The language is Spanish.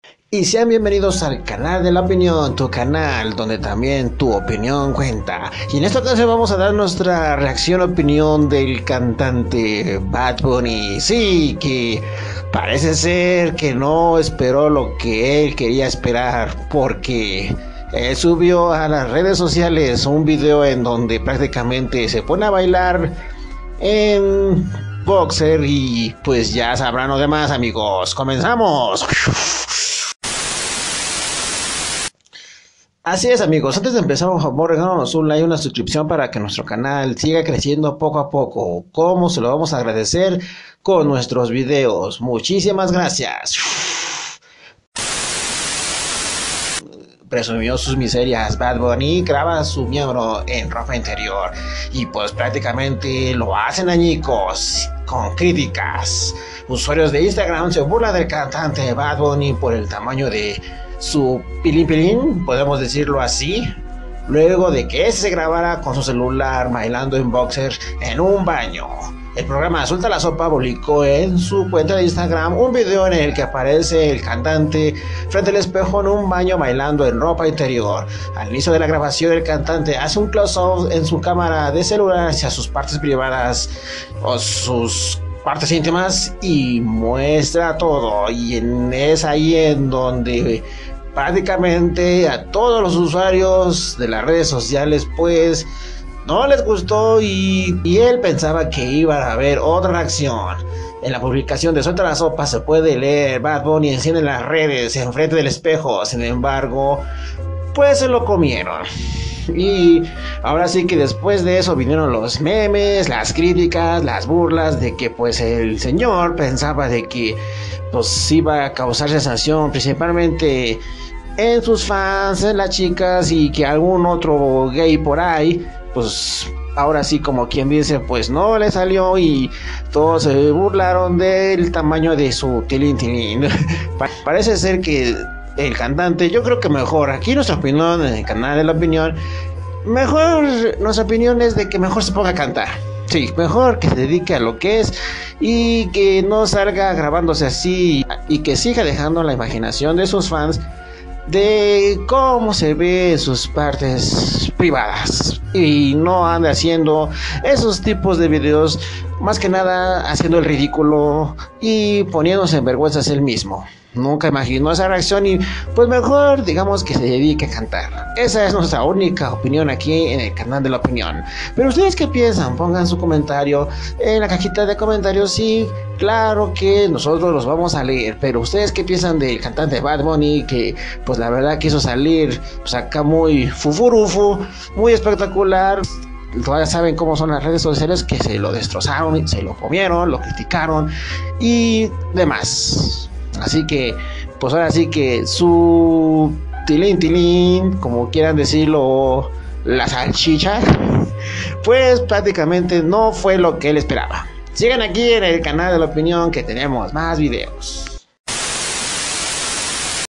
Y sean bienvenidos al canal de la opinión, tu canal donde también tu opinión cuenta. Y en esta ocasión vamos a dar nuestra reacción, opinión del cantante Bad Bunny. Sí, que parece ser que no esperó lo que él quería esperar, porque él subió a las redes sociales un video en donde prácticamente se pone a bailar en boxer y pues ya sabrán lo demás, amigos. ¡Comenzamos! Así es, amigos, antes de empezar, por favor, regálanos un like y una suscripción para que nuestro canal siga creciendo poco a poco. ¿Cómo se lo vamos a agradecer? Con nuestros videos. Muchísimas gracias. Presumió sus miserias. Bad Bunny graba a su miembro en ropa interior y pues prácticamente lo hacen añicos con críticas. Usuarios de Instagram se burlan del cantante Bad Bunny por el tamaño de su pilín, podemos decirlo así, luego de que se grabara con su celular bailando en boxer en un baño. El programa Suelta la Sopa publicó en su cuenta de Instagram un video en el que aparece el cantante frente al espejo en un baño bailando en ropa interior. Al inicio de la grabación, el cantante hace un close-up en su cámara de celular hacia sus partes privadas o sus partes íntimas y muestra todo, y es ahí en donde prácticamente a todos los usuarios de las redes sociales pues no les gustó y él pensaba que iba a haber otra reacción. En la publicación de Suelta la Sopa se puede leer: Bad Bunny enciende las redes enfrente del espejo. Sin embargo, pues se lo comieron. Y ahora sí que después de eso vinieron los memes, las críticas, las burlas de que pues el señor pensaba de que pues iba a causar sensación principalmente en sus fans, en las chicas, y que algún otro gay por ahí pues ahora sí, como quien dice, pues no le salió y todos se burlaron del tamaño de su tilín. Parece ser que el cantante, yo creo que mejor, aquí nuestra opinión en el canal de la opinión, mejor, nuestra opinión es de que mejor se ponga a cantar. Sí, mejor que se dedique a lo que es y que no salga grabándose así y que siga dejando la imaginación de sus fans de cómo se ve en sus partes privadas y no ande haciendo esos tipos de videos, más que nada haciendo el ridículo y poniéndose en vergüenzas él mismo. Nunca imaginó esa reacción y pues mejor digamos que se dedique a cantar. Esa es nuestra única opinión aquí en el canal de la opinión. Pero ustedes qué piensan, pongan su comentario en la cajita de comentarios. Sí, claro que nosotros los vamos a leer, pero ustedes qué piensan del cantante Bad Bunny, que pues la verdad quiso salir pues acá muy fufurufu, muy espectacular. Todavía saben cómo son las redes sociales, que se lo destrozaron, se lo comieron, lo criticaron y demás. Así que, pues ahora sí que su tilín, como quieran decirlo, la salchicha, pues prácticamente no fue lo que él esperaba. Sigan aquí en el canal de la opinión, que tenemos más videos.